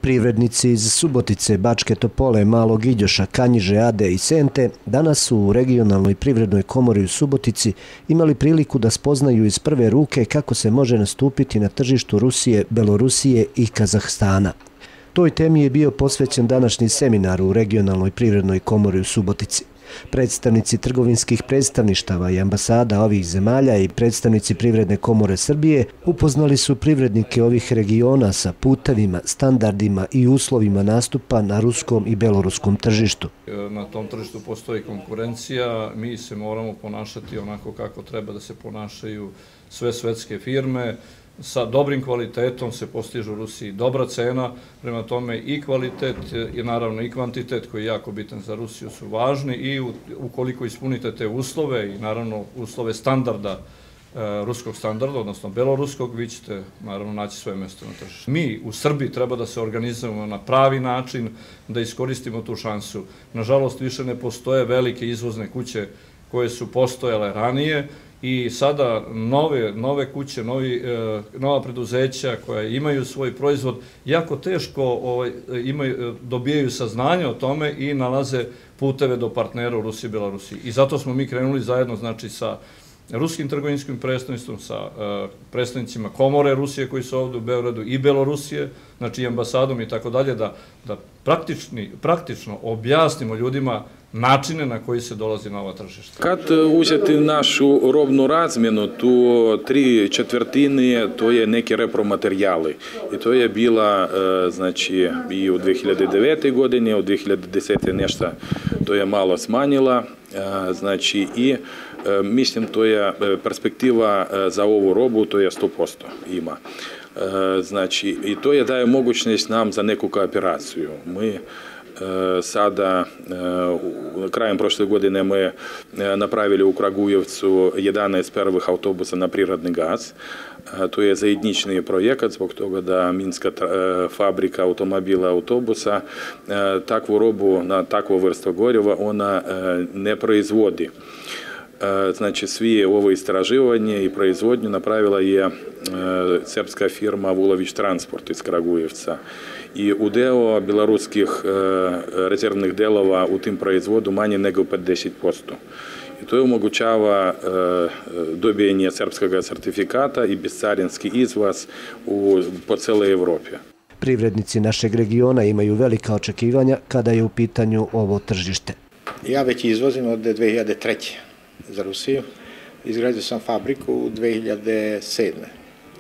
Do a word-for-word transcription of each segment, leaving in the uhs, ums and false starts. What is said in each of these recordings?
Privrednici iz Subotice, Bačke Topole, Malog Iđoša, Kanjiže, Ade i Sente danas su u regionalnoj privrednoj komori u Subotici imali priliku da spoznaju iz prve ruke kako se može nastupiti na tržištu Rusije, Belorusije i Kazahstana. Toj temi je bio posvećen današnji seminar u regionalnoj privrednoj komori u Subotici. Predstavnici trgovinskih predstavništava i ambasada ovih zemalja i predstavnici Privredne komore Srbije upoznali su privrednike ovih regiona sa putevima, standardima i uslovima nastupa na ruskom i beloruskom tržištu. Na tom tržištu postoji konkurencija, mi se moramo ponašati onako kako treba da se ponašaju sve svetske firme. Sa dobrim kvalitetom se postiže u Rusiji dobra cena, prema tome i kvalitet i naravno i kvantitet koji je jako bitan za Rusiju su važni i ukoliko ispunite te uslove i naravno uslove standarda, ruskog standarda, odnosno beloruskog, vi ćete naravno naći svoje mesto na tržištu. Mi u Srbiji treba da se organizujemo na pravi način, da iskoristimo tu šansu. Nažalost, više ne postoje velike izvozne kuće koje su postojale ranije, i sada nove, nove kuće, novi, nova preduzeća koja imaju svoj proizvod, jako teško ovaj, imaju, dobijaju saznanje o tome i nalaze puteve do partnera u Rusiji i Belorusiji. I zato smo mi krenuli zajedno, znači, sa ruskim trgovinskim predstavnicima, sa uh, predstavnicima komore Rusije koji su ovdje u Beogradu i Belorusije, znači i ambasadom i tako dalje, da, da praktični, praktično objasnimo ljudima načine na koji se dolazi na ova tržišta. Kad uzeti našu robnu razmjenu, tu tri četvrtine to je neki repromaterijali. I to je bila, znači, i u dve hiljade devete. godine, u dve hiljade desete. nešto to je malo smanjila, znači i mislim to je perspektiva za ovu robu, to je sto posto ima. Znači, i to je daje mogućnost nam za neku kooperaciju. Mi sada, krajem prošle godine mi napravili u Kragujevcu jedanaest prvih autobusa na prirodni gaz. To je zajednični projekat zbog toga da Minska fabrika automobila, autobusa takvu robu na takvu vrstu goriva ona ne proizvodi. Znači, svi ovo istraživanje i proizvodnju napravila je srpska firma Vulović Transport iz Kragujevca. I udeo beloruskih rezervnih delova u tim proizvodu manje nego pedeset posto. I to omogućava dobijanje srpskog sertifikata i bezcarinski izvoz u, po celoj Evropi. Privrednici našeg regiona imaju velika očekivanja kada je u pitanju ovo tržište. Ja već izvozim od dve hiljade treće. za Rusiju. Izgradio sam fabriku u dve hiljade sedme.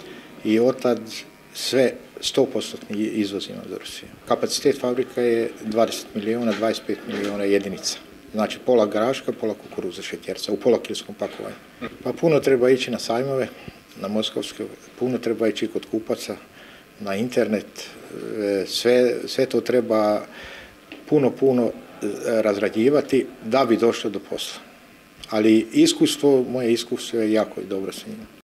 I od tad sve sto posto izvozimo za Rusiju. Kapacitet fabrika je dvadeset miliona, dvadeset pet miliona jedinica. Znači pola graška, pola kukuruza šećerca u polakilskom pakovanju. Pa puno treba ići na sajmove, na moskovske, puno treba ići kod kupaca, na internet. Sve, sve to treba puno, puno razrađivati da bi došlo do posla. Ali iskustvo, moje iskustvo je jako dobro s njima.